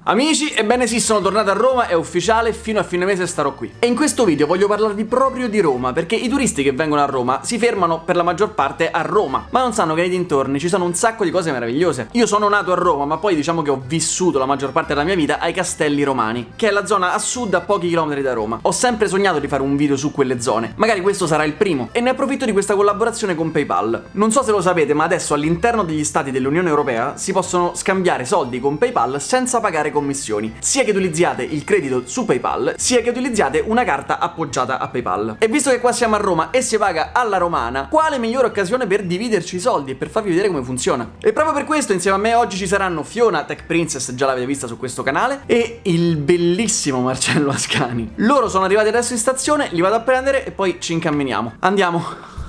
Amici, ebbene sì, sono tornato a Roma, è ufficiale, fino a fine mese starò qui. E in questo video voglio parlarvi proprio di Roma, perché i turisti che vengono a Roma si fermano per la maggior parte a Roma, ma non sanno che nei dintorni ci sono un sacco di cose meravigliose. Io sono nato a Roma, ma poi diciamo che ho vissuto la maggior parte della mia vita ai Castelli Romani, che è la zona a sud a pochi chilometri da Roma. Ho sempre sognato di fare un video su quelle zone, magari questo sarà il primo, e ne approfitto di questa collaborazione con PayPal. Non so se lo sapete, ma adesso all'interno degli stati dell'Unione Europea si possono scambiare soldi con PayPal senza pagare commissioni, sia che utilizziate il credito su PayPal, sia che utilizziate una carta appoggiata a PayPal. E visto che qua siamo a Roma e si paga alla romana, quale migliore occasione per dividerci i soldi e per farvi vedere come funziona? E proprio per questo insieme a me oggi ci saranno Fiona, Tech Princess, già l'avete vista su questo canale, e il bellissimo Marcello Ascani. Loro sono arrivati adesso in stazione, li vado a prendere e poi ci incamminiamo. Andiamo!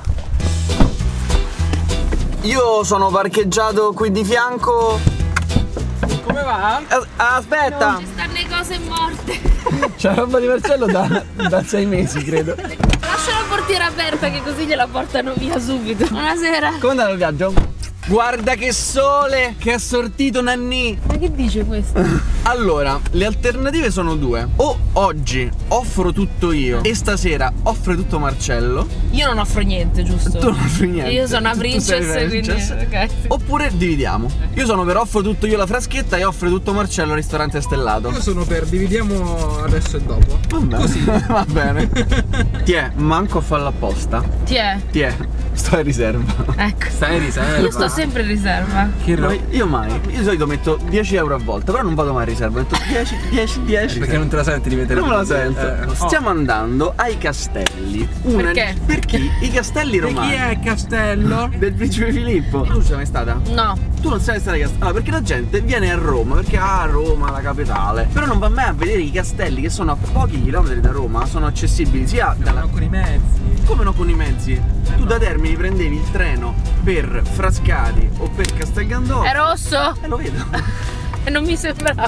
Io sono parcheggiato qui di fianco. Come va? Aspetta! Non ci stanno le cose morte. C'è la roba di Marcello da 6 mesi, credo. Lascia la portiera aperta che così gliela portano via subito. Buonasera. Come è andato il viaggio? Guarda che sole che ha sortito Nanni. Ma che dice questo? Allora, le alternative sono due. O oggi offro tutto io e stasera offre tutto Marcello. Io non offro niente, giusto? Tu non offri niente. Io sono una Tu sei princess, quindi princess. ok. Oppure dividiamo. Io sono per offro tutto io la fraschetta e offre tutto Marcello al ristorante stellato. Io sono per dividiamo adesso e dopo. Va bene. Così. Va bene. Tiè, manco a farlo apposta. Tiè, sto in riserva. ecco. Stai in riserva. Io sto sempre in riserva. Che Io mai. Io di solito metto 10 euro a volta, però non vado mai in riserva. Metto 10. Perché non te la senti di mettere? Non me la sento. Stiamo andando ai castelli. Perché? Perché i castelli romani. Chi è il castello? Del principe Filippo. Tu ci sei mai stata? No. Tu non sei stata ai castelli. Allora, perché la gente viene a Roma, perché Roma, la capitale. Però non va mai a vedere i castelli che sono a pochi chilometri da Roma. Sono accessibili sia dalla... con i mezzi. Come no con i mezzi? Tu da Termini prendevi il treno per Frascati o per Castel Gandolfo. È rosso? Lo vedo. E non mi sembrava.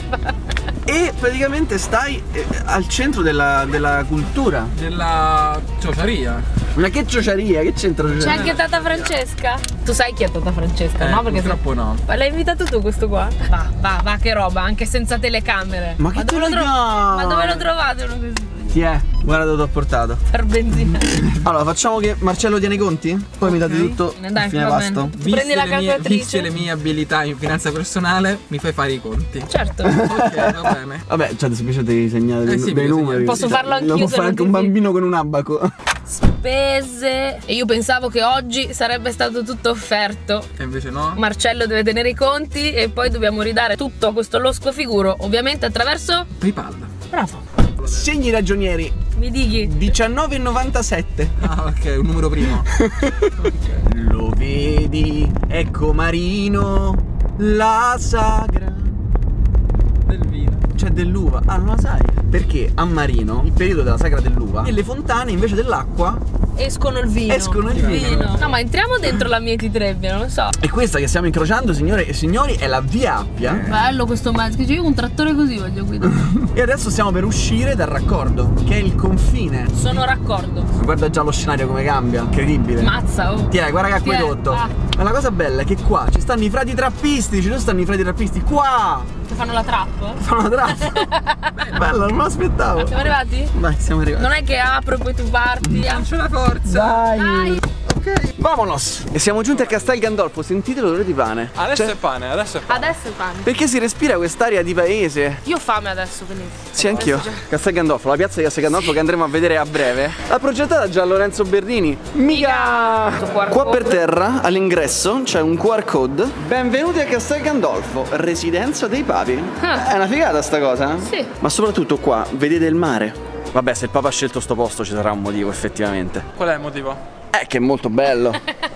E praticamente stai al centro della cultura. Della ciociaria. Ma che ciociaria? Che c'entra? C'è anche Tata Francesca. Tu sai chi è Tata Francesca, no? Perché purtroppo no. Ma l'hai invitato tu questo qua? Va, che roba, anche senza telecamere. Ma che dove Ma dove lo trovate uno così? Ti è? Guarda dove ti ho portato. Per benzina. Allora facciamo che Marcello tiene i conti, poi mi date tutto Dai, a fine va pasto. bene. Prendi la calcolatrice. Viste le mie abilità in finanza personale, mi fai fare i conti. Certo. Ok, va bene. Vabbè, cioè semplicemente devi segnare sì, dei numeri. Posso farlo anch'io, Lo può se fare non anche ti un fido. bambino con un abaco. Spese. E io pensavo che oggi sarebbe stato tutto offerto. E invece no. Marcello deve tenere i conti e poi dobbiamo ridare tutto a questo losco figuro, ovviamente attraverso... PayPal. Bravo. Segni ragionieri Mi dighi. 19,97. Ah, ok, un numero primo. Lo vedi, ecco Marino, la sagra Del vino. cioè dell'uva. Ah, non la sai? Perché a Marino, il periodo della sagra dell'uva, nelle fontane invece dell'acqua Escono il vino. escono il vino. No, ma entriamo dentro la Mieti Trebbia, non lo so. E questa che stiamo incrociando, signore e signori, è la Via Appia. Bello questo mezzo, io un trattore così voglio guidare. E adesso stiamo per uscire dal raccordo, che è il confine. Sono raccordo. Guarda già lo scenario come cambia, incredibile. Mazza, oh. Tiè, guarda che acquedotto. Ma la cosa bella è che qua ci stanno i frati trappisti, ci stanno i frati trappisti, qua! Che fanno la trap? Fanno la trappa. Bella, non me l'aspettavo. Siamo arrivati? Vai, siamo arrivati. Non è che apro e poi tu parti. Non c'è la forza. Dai. Vamonos! E siamo giunti a Castel Gandolfo, sentite l'odore di pane. Adesso Cioè, è pane, adesso è pane. Adesso è pane. perché si respira quest'aria di paese. Io ho fame adesso, quindi. Sì, anch'io. Castel Gandolfo, la piazza di Castel Gandolfo che andremo a vedere a breve. L'ha progettata già Lorenzo Bernini. Mica! Qua per terra, all'ingresso, c'è un QR code. Benvenuti a Castel Gandolfo, residenza dei papi. È una figata sta cosa? Sì. Ma soprattutto qua, vedete il mare. Vabbè, se il Papa ha scelto sto posto ci sarà un motivo, effettivamente. Qual è il motivo? Che è molto bello.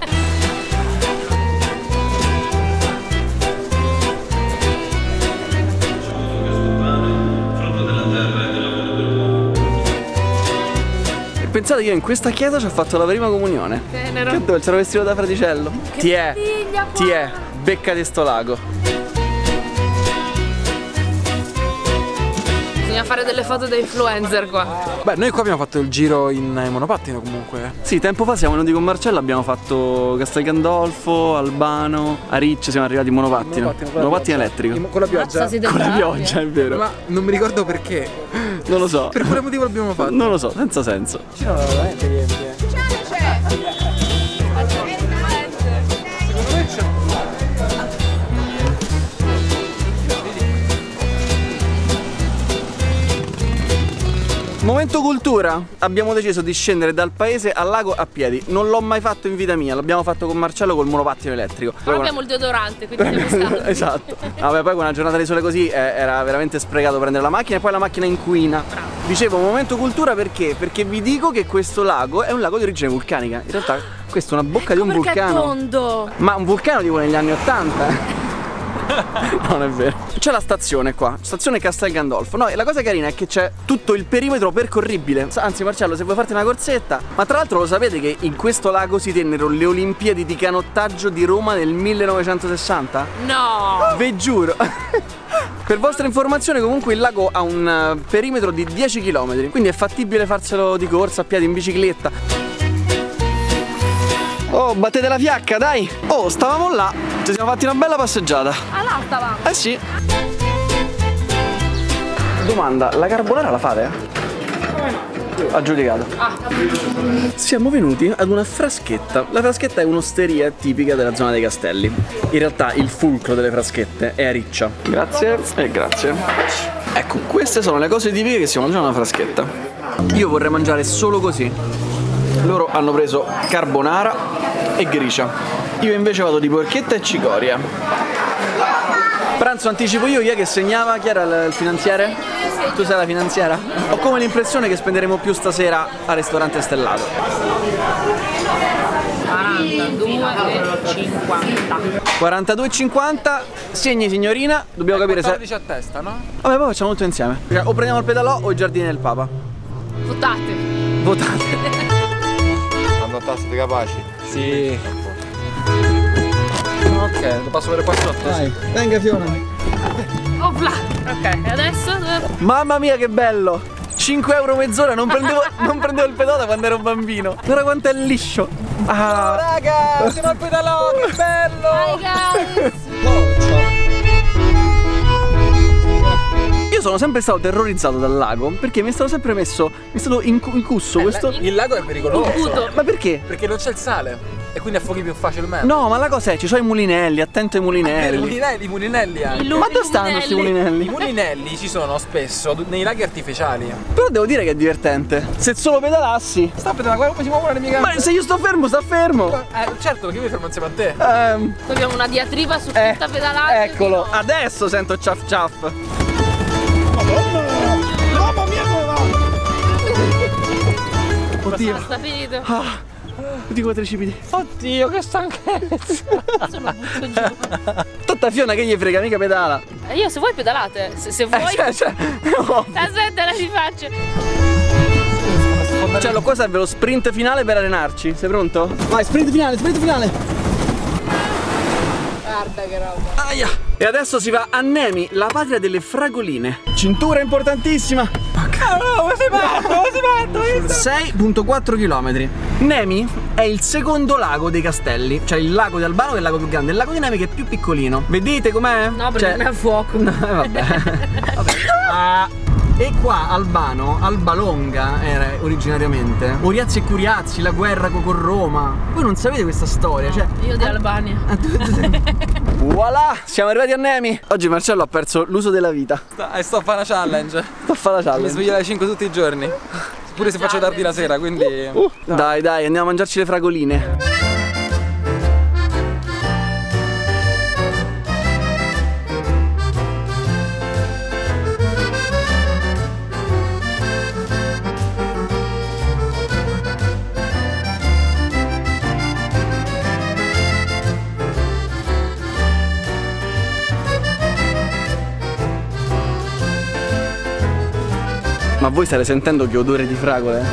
E pensate che io in questa chiesa ci ho fatto la prima comunione. Tenero. Che dolce, ero vestito da fraticello. Figlia qua. Ti è, beccati sto lago. Bisogna Bisogna fare delle foto da influencer qua. Beh, noi qua abbiamo fatto il giro in monopattino comunque. Sì, tempo fa siamo venuti con Marcello, abbiamo fatto Castel Gandolfo, Albano, a Riccio, siamo arrivati in monopattino. Monopattino elettrico. Con la pioggia. Mazza, siete Con la bravi, pioggia, è vero. Ma non mi ricordo perché. Non lo so. Per quale motivo l'abbiamo fatto? Non lo so, senza senso. Ci sono veramente riempie. Momento cultura. Abbiamo deciso di scendere dal paese al lago a piedi. Non l'ho mai fatto in vita mia, l'abbiamo fatto con Marcello col monopattino elettrico. Però abbiamo il deodorante, quindi siamo salvi. Esatto. Vabbè, poi con una giornata di sole così era veramente sprecato prendere la macchina e poi la macchina inquina. Dicevo, momento cultura perché? Perché vi dico che questo lago è un lago di origine vulcanica. In realtà questa è una bocca di un Perché è vulcano. tondo. Ma un vulcano tipo negli anni 80. Non è vero. C'è la stazione qua, stazione Castel Gandolfo. No, e la cosa carina è che c'è tutto il perimetro percorribile. Anzi, Marcello, se vuoi farti una corsetta. Ma tra l'altro lo sapete che in questo lago si tennero le Olimpiadi di canottaggio di Roma nel 1960? No. Ve giuro. Per vostra informazione, comunque il lago ha un perimetro di 10 km, quindi è fattibile farselo di corsa, a piedi, in bicicletta. Oh, battete la fiacca, dai! Oh, stavamo là, ci siamo fatti una bella passeggiata. Ah, là stavamo. Eh sì. Domanda, la carbonara la fate? Aggiudicato. Siamo venuti ad una fraschetta. La fraschetta è un'osteria tipica della zona dei Castelli. In realtà il fulcro delle fraschette è a Riccia. Grazie e grazie. Ecco, queste sono le cose tipiche che si mangiano alla fraschetta. Io vorrei mangiare solo così. Loro hanno preso carbonara e gricia. Io invece vado di porchetta e cicoria. Pranzo anticipo io, chi è che segnava? Chi era il finanziere? Tu sei la finanziera? Ho come l'impressione che spenderemo più stasera al ristorante stellato. 42,50. 42,50. Segni signorina. Dobbiamo capire se... 14 a testa, no? Vabbè, poi facciamo tutto insieme. O prendiamo il pedalò o i giardini del Papa. Votate. Votate. Siete capaci? Sì. Ok, lo passo per qua sotto. Dai, venga Fiona. Opla. Ok, e adesso dove... Mamma mia che bello! 5 euro mezz'ora, non prendevo il pedale quando ero bambino. Guarda quanto è liscio. Ah. Raga, siamo al pedalò, che bello! Hi guys. Io sono sempre stato terrorizzato dal lago perché mi è stato sempre incusso questo. Il lago è pericoloso. Ma perché? Perché non c'è il sale e quindi affoghi più facilmente. No, ma la cosa è, ci sono i mulinelli, attento ai mulinelli. I mulinelli anche. Ma dove stanno questi I mulinelli? mulinelli ci sono spesso nei laghi artificiali. Però devo dire che è divertente. Se solo pedalassi. Sta pedalando, guarda come si muovono le mie gambe. Ma se io sto fermo, sta fermo. Certo, perché io mi fermo insieme a te. Abbiamo una diatriba su tutta pedalata. Eccolo, adesso sento ciaf ciaf. Mamma mia, come va? Oddio. Sta finito. Tutti quei tricipiti. Oddio, che stanchezza. Sono butto giù. Tutta Fiona che gli frega, mica pedala. Io se vuoi pedalate. Se vuoi. No. Aspetta, la rifaccio. Cioè, qua serve lo sprint finale per allenarci. Sei pronto? Vai, sprint finale, sprint finale. Guarda che roba. Aia. E adesso si va a Nemi, la patria delle fragoline. Cintura importantissima. Come sei matto? 6,4 km. Nemi è il secondo lago dei Castelli. Cioè il lago di Albano che è il lago più grande. Il lago di Nemi che è più piccolino. Vedete com'è? No, perché non è a fuoco. No, vabbè. E qua Albano, Albalonga era originariamente. Oriazzi e Curiazzi, la guerra con Roma. Voi non sapete questa storia, cioè. Io di Albania. Voilà, siamo arrivati a Nemi. Oggi Marcello ha perso l'uso della vita. Sto a fare una challenge. Sto a fare la Mi challenge. sveglio alle 5 tutti i giorni. Pure se faccio tardi la sera, quindi. Dai, dai, andiamo a mangiarci le fragoline. Ma voi state sentendo che odore di fragole?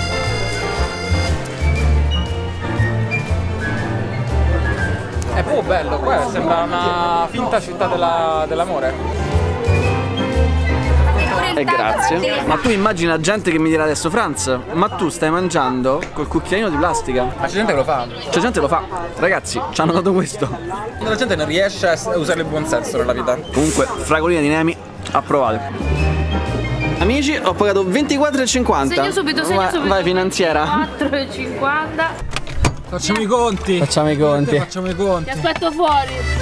È proprio bello, qua sembra una finta città dell'amore. E grazie. Ma tu immagina gente che mi dirà adesso: Franz, ma tu stai mangiando col cucchiaino di plastica? Ma c'è gente che lo fa. C'è gente che lo fa. Ragazzi, ci hanno dato questo. La gente non riesce a usare il buon senso nella vita. Comunque, fragoline di Nemi, approvate. Amici, ho pagato 24,50. Segno subito, segno subito. Vai, finanziera. 4,50. Facciamo i conti. Facciamo i conti. Facciamo i conti. Ti aspetto fuori.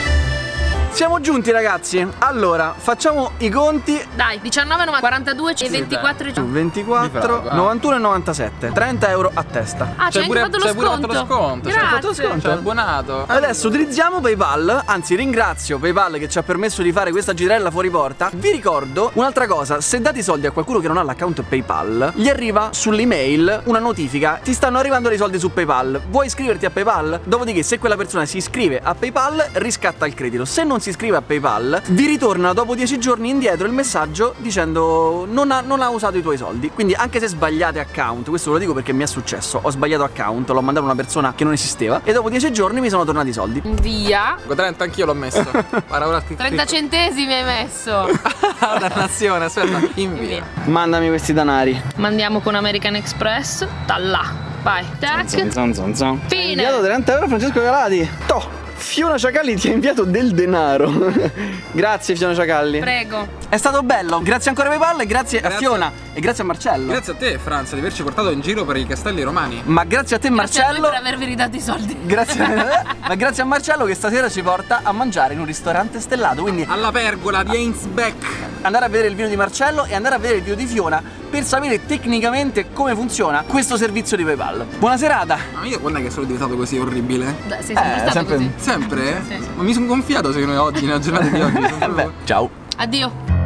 Siamo giunti, ragazzi. Allora, facciamo i conti. Dai, 19,90, 42 e 24. 24, 91 e 97. 30 euro a testa. Ah, c'hai anche fatto lo sconto. Grazie. C'è abbonato. Adesso utilizziamo PayPal. Anzi, ringrazio PayPal che ci ha permesso di fare questa girella fuori porta. Vi ricordo un'altra cosa: se date i soldi a qualcuno che non ha l'account PayPal, gli arriva sull'email una notifica: ti stanno arrivando dei soldi su PayPal, vuoi iscriverti a PayPal? Dopodiché, se quella persona si iscrive a PayPal, riscatta il credito. Se non si iscrive a PayPal, vi ritorna dopo 10 giorni indietro il messaggio dicendo non ha usato i tuoi soldi. Quindi anche se sbagliate account, questo ve lo dico perché mi è successo, ho sbagliato account, l'ho mandato a una persona che non esisteva e dopo 10 giorni mi sono tornati i soldi. Via. 30 anch'io l'ho messo. Guarda, ora 30 centesimi hai messo. Dannazione, aspetta, invia. Mandami questi denari. Mandiamo con American Express. Da là. Vai. Tac. Fine. Inviato 30 euro Francesco Calati. Toh. Fiona Ciacalli ti ha inviato del denaro. Grazie Fiona Ciacalli. Prego. È stato bello. Grazie ancora a PayPal e grazie a Fiona e grazie a Marcello. Grazie a te, Franz, di averci portato in giro per i castelli romani. Ma grazie a te, Grazie a Marcello. voi per avervi ridato i soldi. Ma grazie a Marcello che stasera ci porta a mangiare in un ristorante stellato. Quindi Alla pergola di Ainsbeck. andare a vedere il video di Marcello e andare a vedere il video di Fiona per sapere tecnicamente come funziona questo servizio di PayPal. Buona serata. Ma io quando è che sono diventato così orribile? Dai, sei sempre stato sempre- così. Sempre? Sì. Ma mi sono gonfiato secondo me oggi, nella giornata di oggi. Ciao. Addio.